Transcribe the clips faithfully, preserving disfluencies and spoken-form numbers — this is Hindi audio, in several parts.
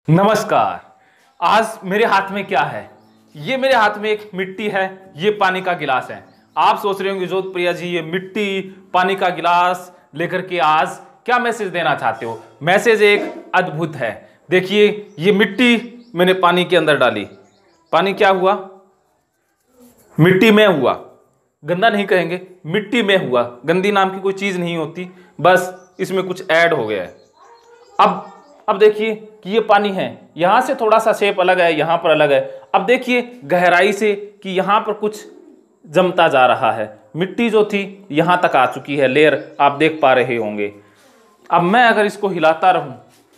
नमस्कार। आज मेरे हाथ में क्या है? ये मेरे हाथ में एक मिट्टी है, ये पानी का गिलास है। आप सोच रहे होंगे जोधप्रिया जी, ये मिट्टी पानी का गिलास लेकर के आज क्या मैसेज देना चाहते हो? मैसेज एक अद्भुत है। देखिए, ये मिट्टी मैंने पानी के अंदर डाली, पानी क्या हुआ? मिट्टी में हुआ। गंदा नहीं कहेंगे, मिट्टी में हुआ। गंदी नाम की कोई चीज नहीं होती, बस इसमें कुछ ऐड हो गया है। अब अब देखिए कि ये पानी है, यहां से थोड़ा सा शेप अलग है, यहां पर अलग है। अब देखिए गहराई से कि यहां पर कुछ जमता जा रहा है। मिट्टी जो थी यहां तक आ चुकी है, लेयर आप देख पा रहे होंगे। अब मैं अगर इसको हिलाता रहूं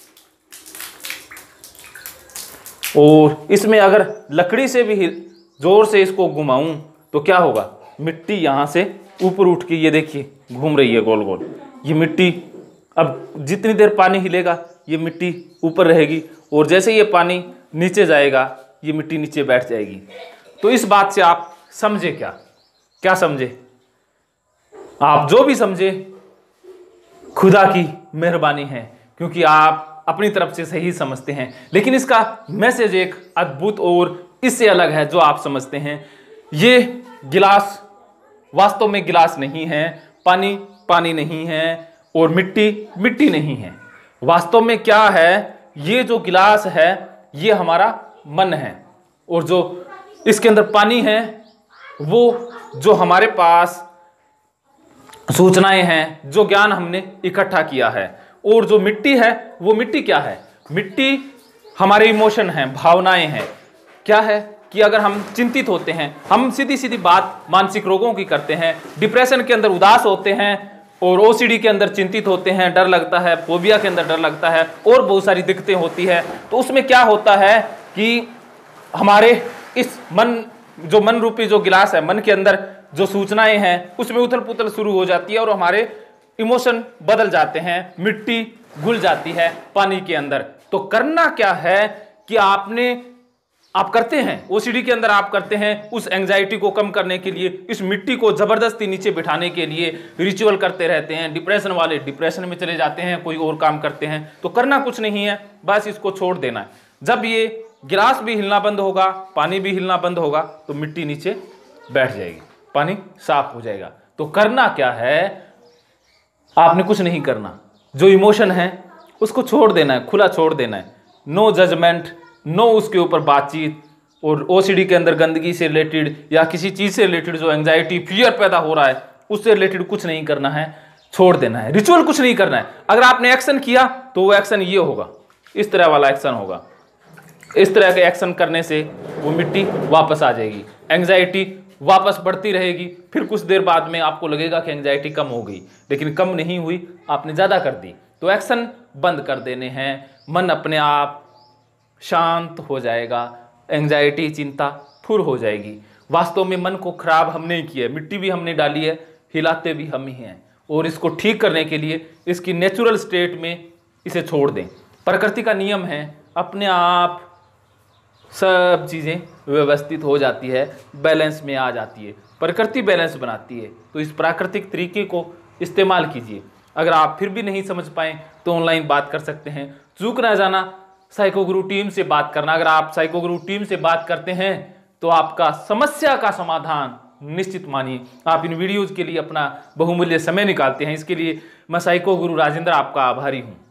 और इसमें अगर लकड़ी से भी जोर से इसको घुमाऊं तो क्या होगा? मिट्टी यहां से ऊपर उठ के ये देखिए घूम रही है गोल गोल। ये मिट्टी अब जितनी देर पानी हिलेगा ये मिट्टी ऊपर रहेगी, और जैसे ये पानी नीचे जाएगा ये मिट्टी नीचे बैठ जाएगी। तो इस बात से आप समझे क्या? क्या समझे? आप जो भी समझे खुदा की मेहरबानी है, क्योंकि आप अपनी तरफ से सही समझते हैं। लेकिन इसका मैसेज एक अद्भुत और इससे अलग है जो आप समझते हैं। ये गिलास वास्तव में गिलास नहीं है, पानी पानी नहीं है, और मिट्टी मिट्टी नहीं है। वास्तव में क्या है? ये जो गिलास है ये हमारा मन है, और जो इसके अंदर पानी है वो जो हमारे पास सूचनाएं हैं, जो ज्ञान हमने इकट्ठा किया है। और जो मिट्टी है वो मिट्टी क्या है? मिट्टी हमारे इमोशन हैं, भावनाएं हैं। क्या है कि अगर हम चिंतित होते हैं, हम सीधी सीधी बात मानसिक रोगों की करते हैं, डिप्रेशन के अंदर उदास होते हैं, और ओसीडी के अंदर चिंतित होते हैं, डर लगता है, फोबिया के अंदर डर लगता है, और बहुत सारी दिक्कतें होती है। तो उसमें क्या होता है कि हमारे इस मन जो मन रूपी जो गिलास है, मन के अंदर जो सूचनाएं हैं उसमें उथल पुथल शुरू हो जाती है, और हमारे इमोशन बदल जाते हैं, मिट्टी घुल जाती है पानी के अंदर। तो करना क्या है कि आपने आप करते हैं ओसीडी के अंदर, आप करते हैं उस एंजाइटी को कम करने के लिए, इस मिट्टी को जबरदस्ती नीचे बिठाने के लिए रिचुअल करते रहते हैं। डिप्रेशन वाले डिप्रेशन में चले जाते हैं, कोई और काम करते हैं। तो करना कुछ नहीं है, बस इसको छोड़ देना है। जब ये गिलास भी हिलना बंद होगा, पानी भी हिलना बंद होगा, तो मिट्टी नीचे बैठ जाएगी, पानी साफ हो जाएगा। तो करना क्या है? आपने कुछ नहीं करना, जो इमोशन है उसको छोड़ देना है, खुला छोड़ देना है। नो जजमेंट, नो उसके ऊपर बातचीत। और ओसीडी के अंदर गंदगी से रिलेटेड या किसी चीज से रिलेटेड जो एंजाइटी फियर पैदा हो रहा है उससे रिलेटेड कुछ नहीं करना है, छोड़ देना है। रिचुअल कुछ नहीं करना है। अगर आपने एक्शन किया तो वो एक्शन ये होगा, इस तरह वाला एक्शन होगा। इस तरह के एक्शन करने से वो मिट्टी वापस आ जाएगी, एंजाइटी वापस बढ़ती रहेगी। फिर कुछ देर बाद में आपको लगेगा कि एंजाइटी कम हो गई, लेकिन कम नहीं हुई, आपने ज़्यादा कर दी। तो एक्शन बंद कर देने हैं, मन अपने आप शांत हो जाएगा, एंजाइटी चिंता फुर हो जाएगी। वास्तव में मन को खराब हमने ही किया है, मिट्टी भी हमने डाली है, हिलाते भी हम ही हैं। और इसको ठीक करने के लिए इसकी नेचुरल स्टेट में इसे छोड़ दें। प्रकृति का नियम है, अपने आप सब चीज़ें व्यवस्थित हो जाती है, बैलेंस में आ जाती है। प्रकृति बैलेंस बनाती है। तो इस प्राकृतिक तरीके को इस्तेमाल कीजिए। अगर आप फिर भी नहीं समझ पाएँ तो ऑनलाइन बात कर सकते हैं। चूक ना जाना, साइको गुरु टीम से बात करना। अगर आप साइको गुरु टीम से बात करते हैं तो आपका समस्या का समाधान निश्चित मानिए। आप इन वीडियोज़ के लिए अपना बहुमूल्य समय निकालते हैं, इसके लिए मैं साइको गुरु राजेंद्र आपका आभारी हूँ।